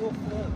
full flood.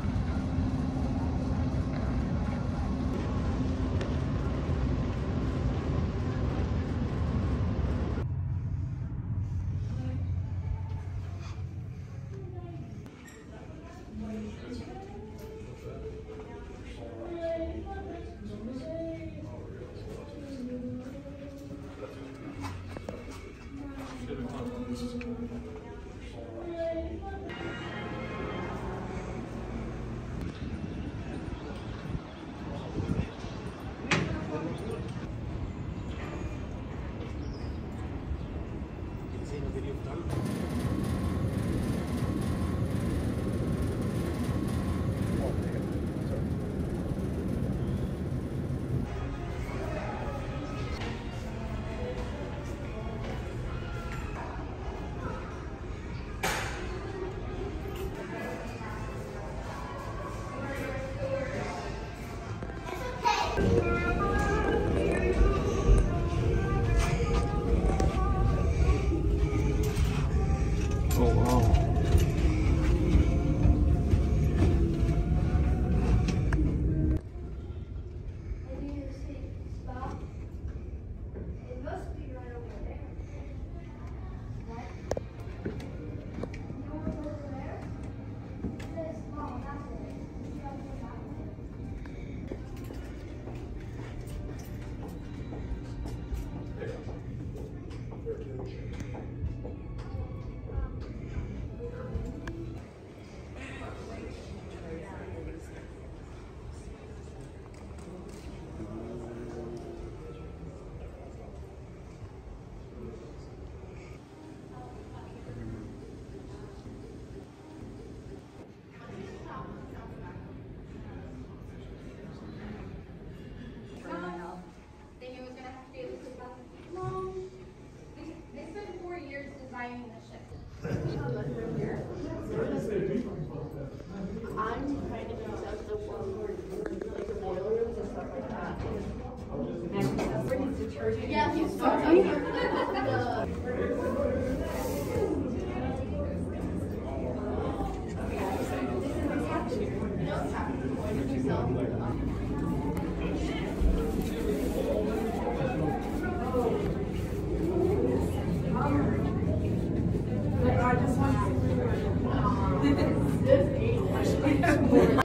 Oh, wow. Yeah, he's sorry. I just want to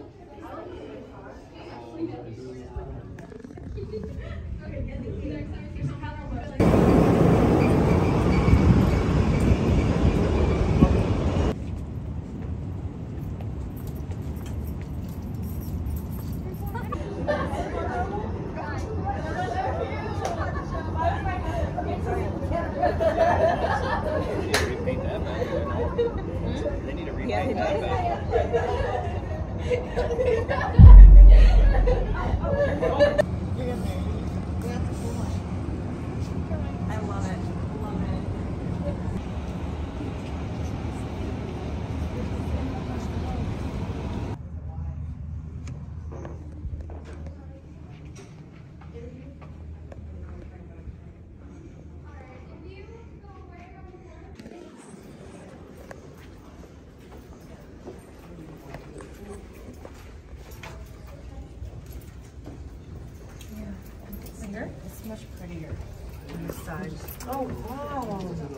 They need to repaint that back. I love it. Love it. It's much prettier on this side. Oh, wow.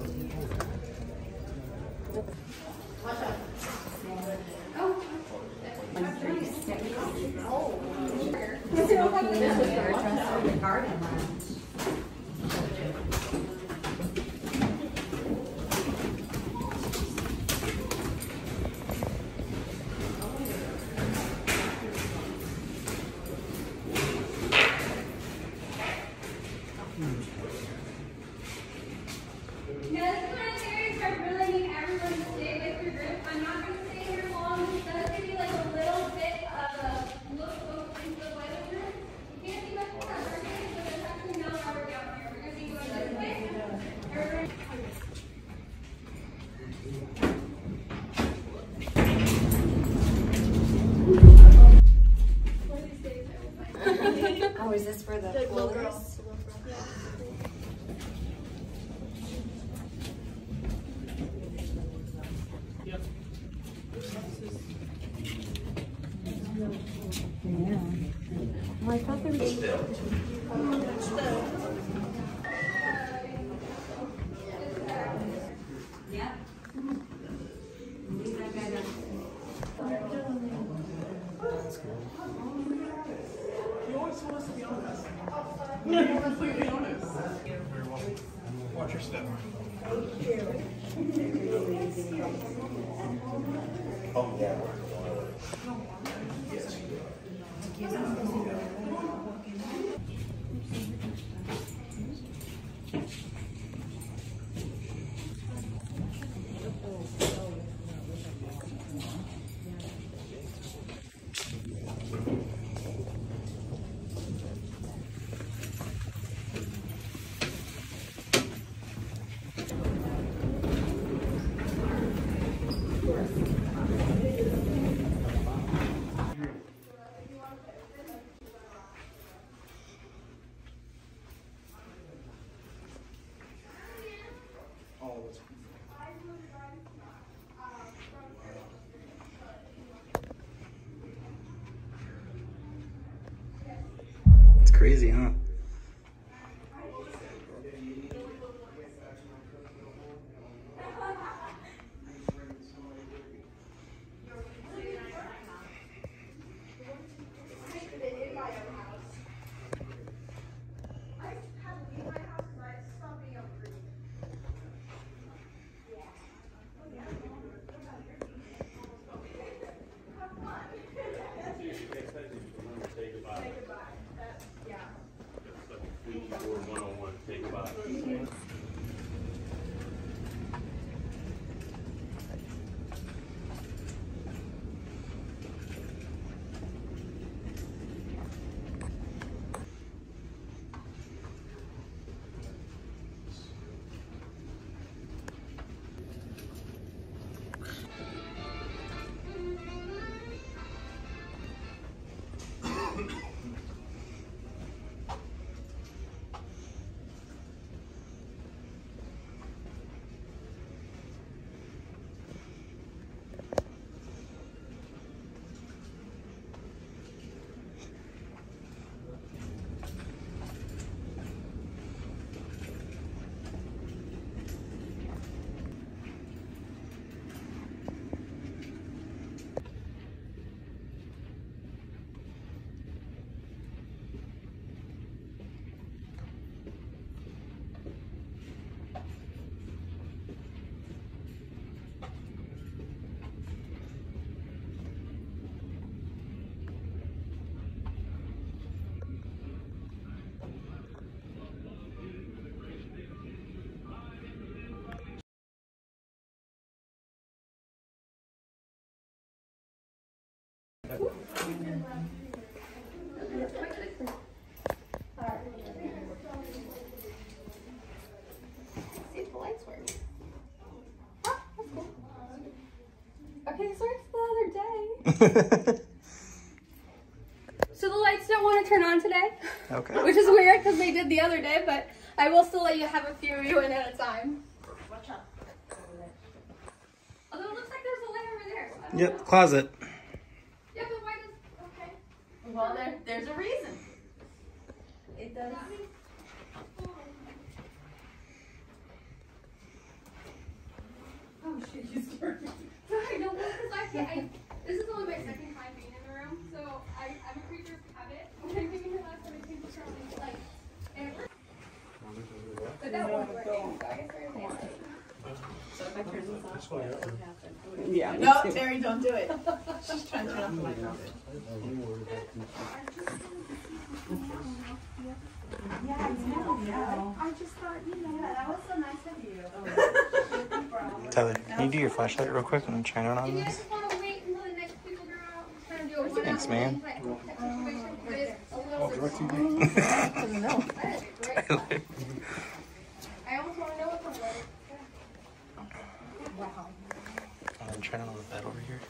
Yeah, this is one of the areas where I really need everyone to stay with your group. I'm not going to stay here long. This does give you like a little bit of a look over into the weather room. You can't see much more, okay? So there's actually no rubber down here. We're going to be going this way. Everybody. Oh, is this for the coolers? Yep. Yeah. Well, I thought there was... Yeah. Leave that guy down. You always told us to be honest. You're completely honest. Very well. Watch your step. Oh, yeah. It's crazy, huh? See if the lights work. Ah, that's cool. Okay, this works the other day. So the lights don't want to turn on today. Okay. Which is weird because they did the other day, but I will still let you have a few of you in at a time. Watch out. Although it looks like there's a light over there. So I don't Yep, know. closet. Yeah, but why does... Okay. Well, there's a reason. It does. Oh shit, you scared me. Sorry, no, because this is only my second time being in the room, so I'm a creature of habit. When I came in here last time, I came to turn on the light. And it worked. But that wasn't working, so I guess we're going to So if I turn this off, what would happen? Yeah. No, Terry, don't do it. She's trying to turn off the light. Yeah, I know. Yeah. I just thought, you know, that was so nice of you. Tyler, can you do your flashlight real quick and shine it on If you this? guys just want to wait until the next people go out, just kind of do a one Thanks, man. situation, but it's a little bit small. Doesn't know. That is great. I almost want to know what's on the light. Wow. And then shine it on the bed over here.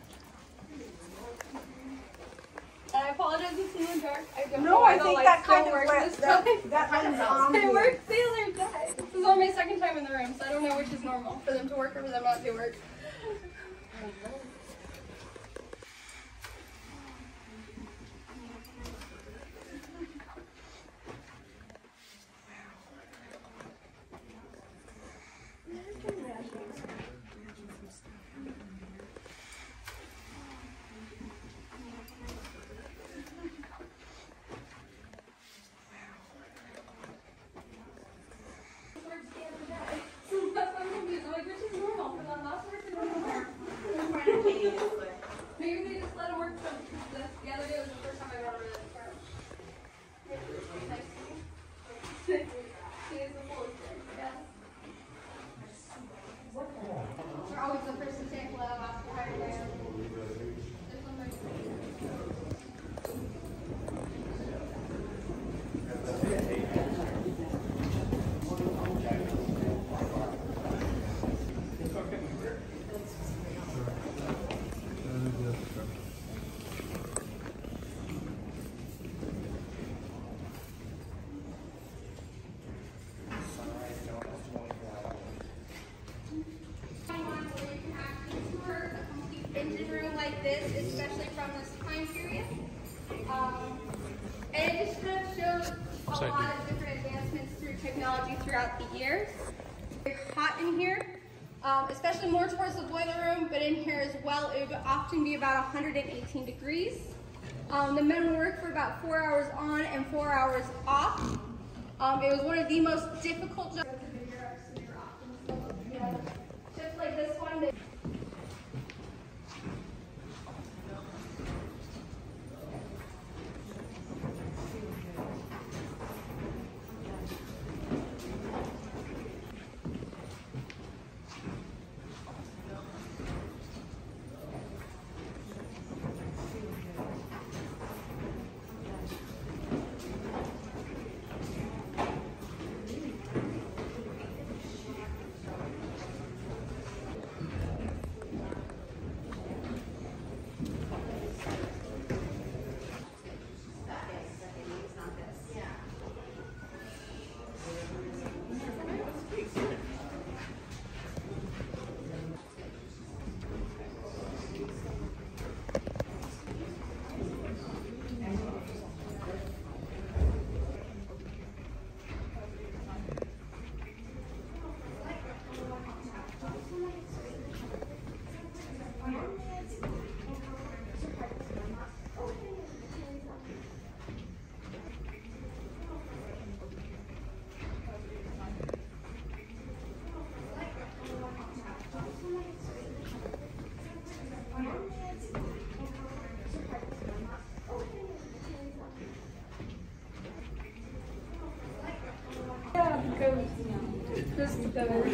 And I apologize if it's in the dark. I don't know No, why I the think lights that kind don't of work lit, this time. that one's on They here. worked the other day. This is only my second time in the room, so I don't know which is normal, for them to work or for them not to work. this, especially from this time period. And it just kind of shows a lot of different advancements through technology throughout the years. It's hot in here, especially more towards the boiler room, but in here as well, it would often be about 118 degrees. The men would work for about 4 hours on and 4 hours off. It was one of the most difficult jobs. Just like this one. Just